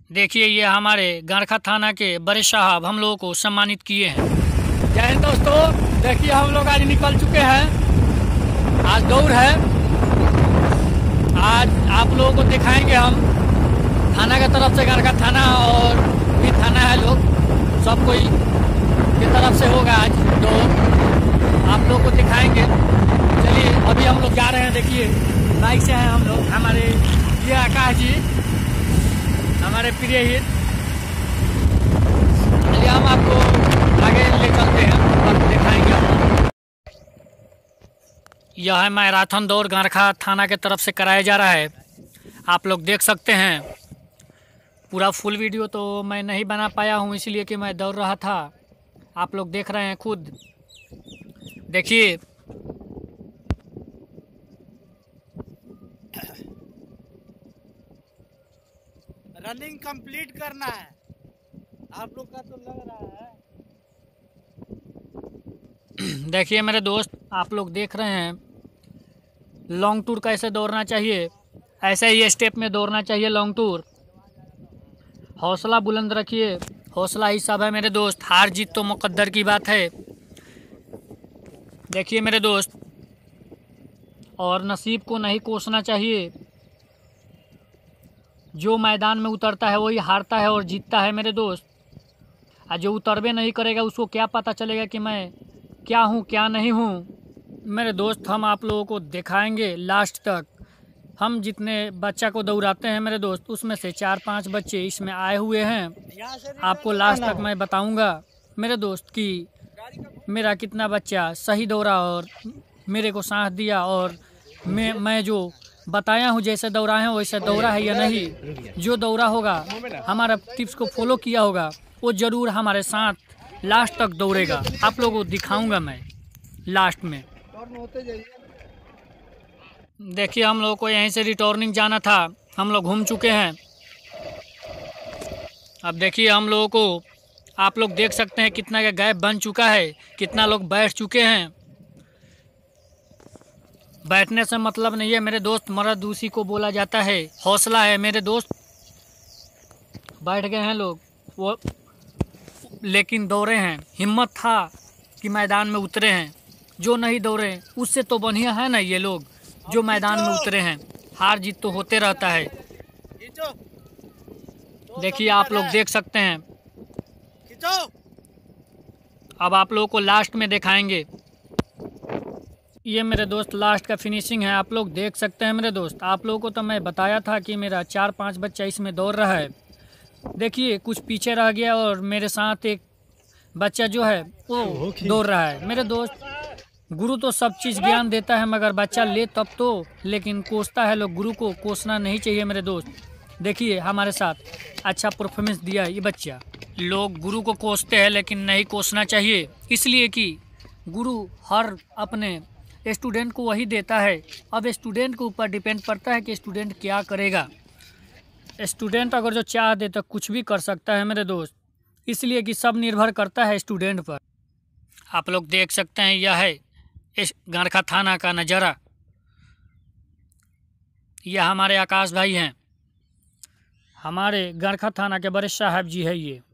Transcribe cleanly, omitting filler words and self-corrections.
देखिए ये हमारे गरखा थाना के बड़े साहब हम लोगों को सम्मानित किए हैं। जय हिंद दोस्तों, देखिए हम लोग आज निकल चुके हैं। आज दौड़ है। आज आप लोगों को दिखाएंगे हम थाना की तरफ से, गरखा थाना और भी थाना है, लोग सब कोई की तरफ से होगा आज दौड़, आप लोग को दिखाएंगे। चलिए अभी हम लोग जा रहे हैं। देखिए बाइक से हैं हम लोग, हमारे ये आकाश जी हमारे प्रिय हित। चलिए हम आपको आगे ले चलते हैं, आपको दिखाएंगे हम। यह है मैराथन दौड़ गरखा थाना के तरफ से कराया जा रहा है। आप लोग देख सकते हैं। पूरा फुल वीडियो तो मैं नहीं बना पाया हूँ, इसलिए कि मैं दौड़ रहा था। आप लोग देख रहे हैं खुद। देखिए रनिंग कंप्लीट करना है आप लोग का, तो लग रहा है। देखिए मेरे दोस्त, आप लोग देख रहे हैं लॉन्ग टूर कैसे दौड़ना चाहिए, ऐसे ही स्टेप में दौड़ना चाहिए लॉन्ग टूर। हौसला बुलंद रखिए, हौसला ही सब है मेरे दोस्त। हार जीत तो मुकद्दर की बात है। देखिए मेरे दोस्त, और नसीब को नहीं कोसना चाहिए। जो मैदान में उतरता है वही हारता है और जीतता है मेरे दोस्त। और जो उतरबे नहीं करेगा उसको क्या पता चलेगा कि मैं क्या हूँ क्या नहीं हूँ। मेरे दोस्त हम आप लोगों को दिखाएंगे लास्ट तक। हम जितने बच्चा को दौड़ाते हैं मेरे दोस्त, उसमें से 4-5 बच्चे इसमें आए हुए हैं। आपको लास्ट तक मैं बताऊंगा मेरे दोस्त कि मेरा कितना बच्चा सही दौड़ा और मेरे को साथ दिया, और मैं जो बताया हूँ जैसे दौड़ा है वैसे दौड़ा है या नहीं। जो दौड़ा होगा, हमारा टिप्स को फॉलो किया होगा, वो ज़रूर हमारे साथ लास्ट तक दौड़ेगा। आप लोगों को दिखाऊंगा मैं लास्ट में। देखिए हम लोगों को यहीं से रिटर्निंग जाना था, हम लोग घूम चुके हैं। अब देखिए हम लोगों को, आप लोग देख सकते हैं कितना का गैप बन चुका है, कितना लोग बैठ चुके हैं। बैठने से मतलब नहीं है मेरे दोस्त, मर्द उसी को बोला जाता है। हौसला है मेरे दोस्त। बैठ गए हैं लोग वो, लेकिन दौड़े हैं। हिम्मत था कि मैदान में उतरे हैं। जो नहीं दौड़े उससे तो बढ़िया है ना ये लोग जो मैदान में उतरे हैं। हार जीत तो होते रहता है। देखिए आप लोग देख सकते हैं। अब आप लोगों को लास्ट में दिखाएंगे। ये मेरे दोस्त लास्ट का फिनिशिंग है, आप लोग देख सकते हैं मेरे दोस्त। आप लोगों को तो मैं बताया था कि मेरा 4-5 बच्चा इसमें दौड़ रहा है। देखिए कुछ पीछे रह गया और मेरे साथ एक बच्चा जो है वो दौड़ रहा है। मेरे दोस्त, गुरु तो सब चीज़ ज्ञान देता है, मगर बच्चा ले तब तो, लेकिन कोसता है लोग। गुरु को कोसना नहीं चाहिए मेरे दोस्त। देखिए हमारे साथ अच्छा परफॉर्मेंस दिया ये बच्चा। लोग गुरु को कोसते हैं लेकिन नहीं कोसना चाहिए, इसलिए कि गुरु हर अपने स्टूडेंट को वही देता है। अब स्टूडेंट के ऊपर डिपेंड पड़ता है कि स्टूडेंट क्या करेगा। स्टूडेंट अगर जो चाह दे तो कुछ भी कर सकता है मेरे दोस्त, इसलिए कि सब निर्भर करता है स्टूडेंट पर। आप लोग देख सकते हैं यह है इस गरखा थाना का नज़ारा। यह हमारे आकाश भाई हैं, हमारे गरखा थाना के बड़े साहब जी है ये।